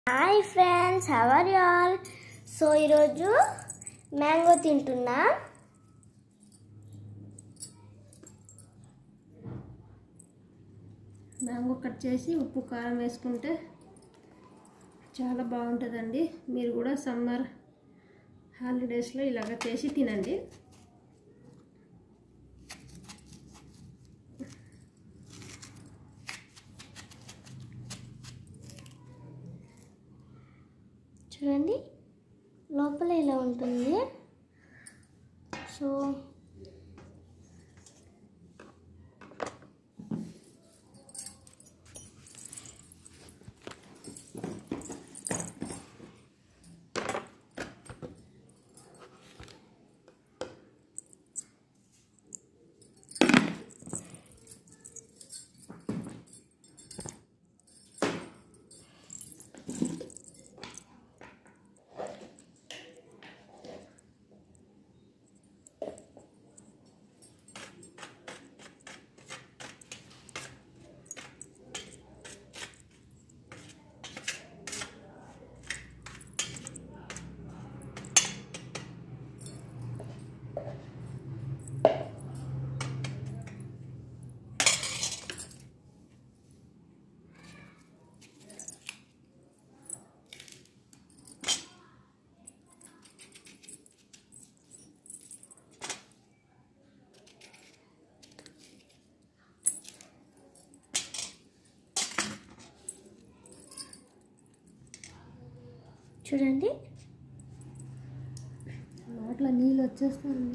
Hi friends, how are you all? So ఈరోజు mango తింటున్నా. Mango cut చేసి ఉప్పు కారం వేసుకుంటే చాలా బాగుంటుందండి. మీరు కూడా సమ్మర్ హాలిడేస్లో ఇలాగ చేసి తినండి. చూడండి, లోపల ఇలా ఉంటుంది. సో చూడండి, నోట్లో నీళ్ళు వచ్చేస్తుంది.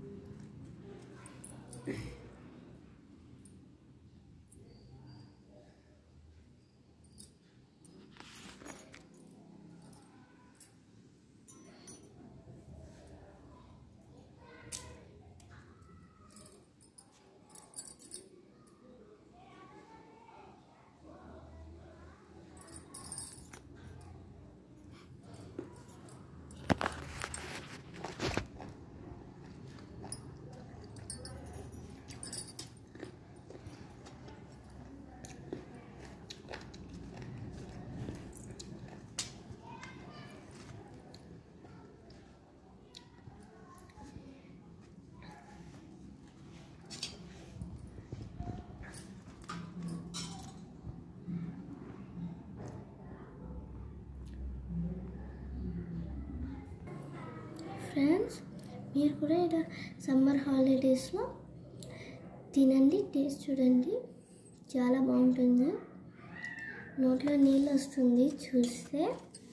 ఫ్రెండ్స్, మీరు కూడా ఇలా సమ్మర్ హాలిడేస్లో తినండి. టేస్ట్ చూడండి, చాలా బాగుంటుంది. నోట్లో నీళ్ళు వస్తుంది చూస్తే.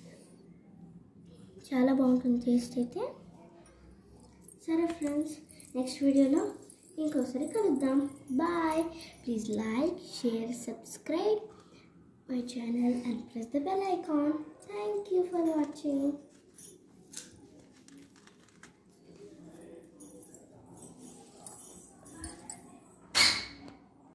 చాలా బాగుంటుంది టేస్ట్ అయితే. సరే ఫ్రెండ్స్, నెక్స్ట్ వీడియోలో ఇంకోసారి కలుద్దాం. Bye. Please like, share, subscribe my channel and press the bell icon. Thank you for watching.